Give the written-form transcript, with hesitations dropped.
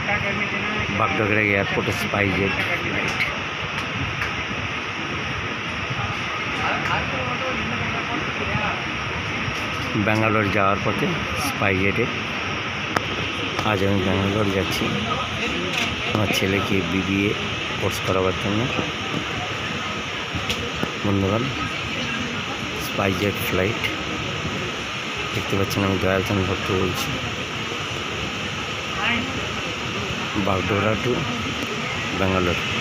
Bagdogra airport SpiceJet flight. Bangalore যাওয়ার পথে স্পাইসজেটে আজ আমি ব্যাঙ্গালোর যাচ্ছি আমার ছেলেকে BBA কোর্স করাবার জন্য। বন্ধুগণ, স্পাইসজেট ফ্লাইট দেখতে পাচ্ছেন, আমি দয়ালচাঁদ ভট্ট বলছি। বাগডোগরা টু ব্যাঙ্গালোর।